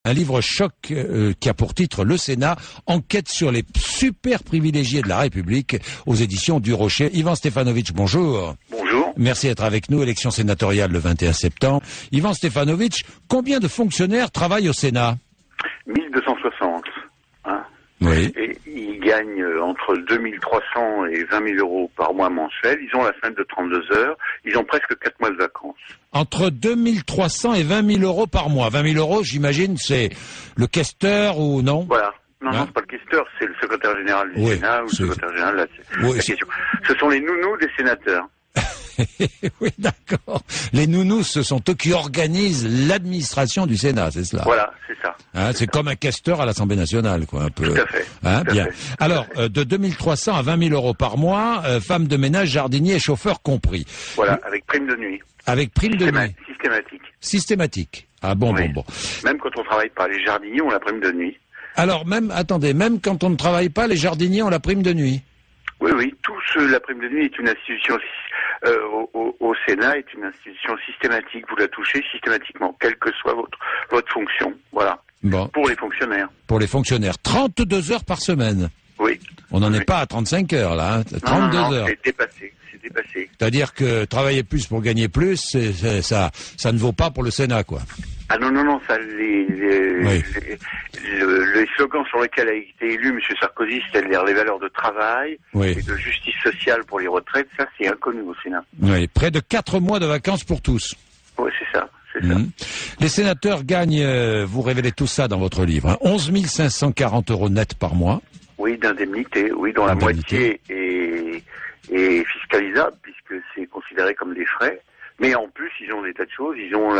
un livre choc qui a pour titre Le Sénat, enquête sur les super privilégiés de la République, aux éditions du Rocher. Ivan Stefanovic, bonjour. Bonjour. Merci d'être avec nous, élection sénatoriale le 21 septembre. Ivan Stefanovic, combien de fonctionnaires travaillent au Sénat? 1260. Hein. Oui. Et ils gagnent entre 2300 et 20 000 euros par mois mensuel. Ils ont la semaine de 32 heures. Ils ont presque 4 mois de vacances. Entre 2300 et 20 000 euros par mois. 20 000 euros, j'imagine, c'est le questeur ou non? Voilà. Non, hein? non, c'est pas le questeur, c'est le secrétaire général du Sénat ou le secrétaire général de la question. Ce sont les nounous des sénateurs. Oui, d'accord. Les nounous, ce sont eux qui organisent l'administration du Sénat, c'est cela? Voilà, c'est ça. Hein, c'est comme un questeur à l'Assemblée nationale, quoi, un peu. Tout à fait. Hein, tout à bien. fait. Alors, de 2300 à 20 000 euros par mois, femmes de ménage, jardiniers et chauffeurs compris. Voilà, avec prime de nuit. Avec prime de nuit. Systématique. Systématique. Ah bon, oui. bon. Même quand on travaille pas, les jardiniers ont la prime de nuit. Alors, même quand on ne travaille pas, les jardiniers ont la prime de nuit. Oui, la prime de nuit est une institution au Sénat, est une institution systématique. Vous la touchez systématiquement, quelle que soit votre fonction. Voilà. Bon. Pour les fonctionnaires. Pour les fonctionnaires. 32 heures par semaine. Oui. On n'en est pas à 35 heures, là. Hein. 32 heures. C'est dépassé. C'est-à-dire que travailler plus pour gagner plus, ça ne vaut pas pour le Sénat, quoi. Ah non, ça, les slogans sur lesquels a été élu M. Sarkozy, c'est-à-dire les valeurs de travail et de justice sociale pour les retraites, ça c'est inconnu au Sénat. Oui, près de 4 mois de vacances pour tous. Oui, c'est ça. Les sénateurs gagnent, vous révélez tout ça dans votre livre, hein, 11 540 euros net par mois. Oui, d'indemnité, dont la moitié est fiscalisable, puisque c'est considéré comme des frais. Mais en plus, ils ont des tas de choses. Ils ont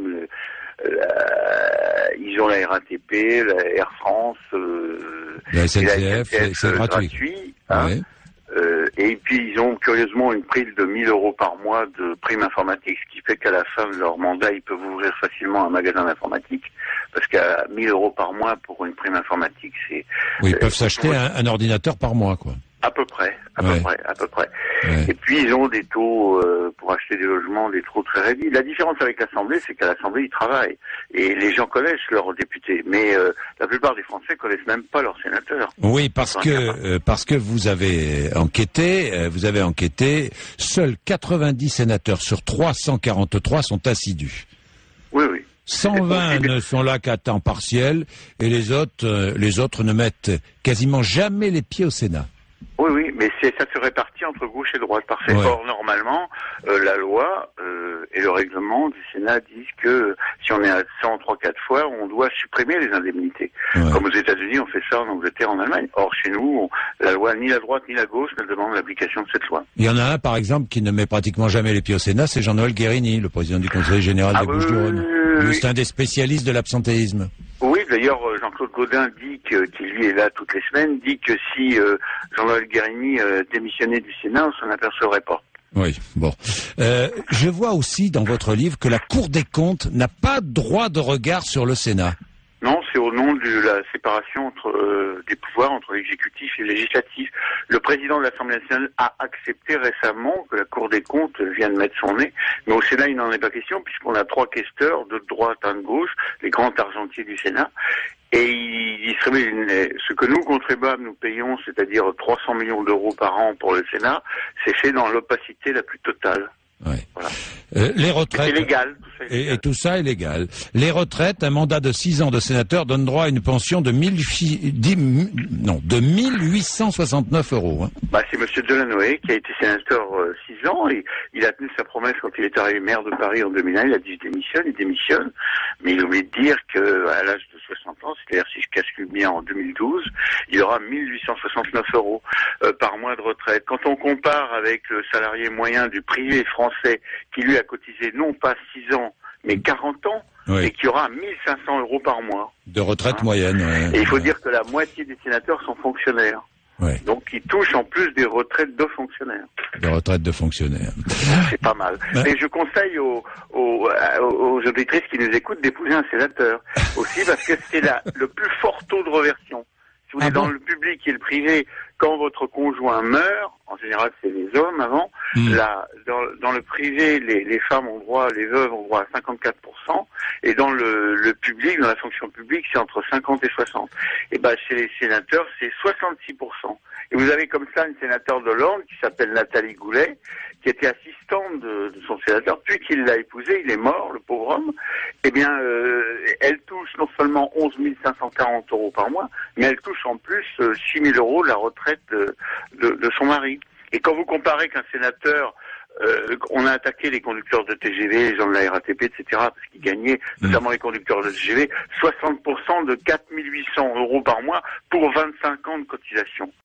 ils ont la RATP, la Air France, la SNCF, c'est gratuit. Hein. Ouais. Et puis ils ont curieusement une prime de 1 000 euros par mois de prime informatique, ce qui fait qu'à la fin de leur mandat, ils peuvent ouvrir facilement un magasin d'informatique, parce qu'à 1 000 euros par mois pour une prime informatique, c'est... Oui, ils peuvent s'acheter un ordinateur par mois, quoi. À peu près. Ouais. Et puis ils ont des taux pour acheter des logements, des taux très réduits. La différence avec l'Assemblée, c'est qu'à l'Assemblée, ils travaillent. Et les gens connaissent leurs députés. Mais la plupart des Français connaissent même pas leurs sénateurs. Oui, parce que vous avez enquêté, seuls 90 sénateurs sur 343 sont assidus. Oui. 120 ne sont là qu'à temps partiel, et les autres ne mettent quasiment jamais les pieds au Sénat. Oui, mais ça se répartit entre gauche et droite. Parfait. Ouais. Or, normalement, la loi et le règlement du Sénat disent que si on est à 103-4 fois, on doit supprimer les indemnités. Ouais. Comme aux États-Unis, on fait ça en Angleterre, en Allemagne. Or, chez nous, la loi, ni la droite ni la gauche ne demande l'application de cette loi. Il y en a un, par exemple, qui ne met pratiquement jamais les pieds au Sénat, c'est Jean-Noël Guérini, le président du Conseil général des Bouches-du-Rhône. C'est un des spécialistes de l'absentéisme. Oui, d'ailleurs, Jean-Claude Gaudin dit qui lui est là toutes les semaines, dit que si Jean-Noël Guérini démissionnait du Sénat, on s'en apercevrait pas. Oui, bon. Je vois aussi dans votre livre que la Cour des comptes n'a pas droit de regard sur le Sénat. Non, c'est au nom de la séparation des pouvoirs entre l'exécutif et le législatif. Le président de l'Assemblée nationale a accepté récemment que la Cour des comptes vienne mettre son nez, mais au Sénat il n'en est pas question puisqu'on a 3 questeurs, 2 de droite, 1 de gauche, les grands argentiers du Sénat, et ils distribuent ce que nous, contribuables, nous payons, c'est-à-dire 300 millions d'euros par an pour le Sénat, c'est fait dans l'opacité la plus totale. Ouais. Voilà. Les retraites. C'est légal. Et tout ça est légal. Les retraites, un mandat de 6 ans de sénateur donne droit à une pension de 1869 euros. Hein. C'est M. Delanoë qui a été sénateur 6 ans et il a tenu sa promesse quand il est arrivé maire de Paris en 2001. Il a dit il démissionne, mais il oublie de dire qu'à l'âge de 60 ans, c'est-à-dire si je calcule bien en 2012, il aura 1869 euros par mois de retraite. Quand on compare avec le salarié moyen du privé français qui lui a cotisé non pas 6 ans, mais 40 ans, et qui aura 1500 euros par mois. De retraite moyenne. Ouais. Et il faut dire que la moitié des sénateurs sont fonctionnaires. Ouais. Donc ils touchent en plus des retraites de fonctionnaires. Des retraites de fonctionnaires. C'est pas mal. Et je conseille aux auditrices qui nous écoutent d'épouser un sénateur. Aussi parce que c'est le plus fort taux de reversion. Si vous êtes dans le public et le privé, quand votre conjoint meurt, en général c'est les hommes avant, là, dans le privé, les femmes ont droit, les veuves ont droit à 54% et dans le public, dans la fonction publique, c'est entre 50 et 60. Et ben, chez les sénateurs, c'est 66%. Et vous avez comme ça une sénateur de l'Orne qui s'appelle Nathalie Goulet, qui était assistante de son sénateur, puis qu'il l'a épousé, il est mort, le pauvre homme. Eh bien, elle touche non seulement 11 540 € par mois, mais elle touche en plus 6 000 € de la retraite de son mari. Et quand vous comparez qu'un sénateur, on a attaqué les conducteurs de TGV, les gens de la RATP, etc., parce qu'ils gagnaient, notamment les conducteurs de TGV, 60% de 4 800 € par mois pour 25 ans de cotisation.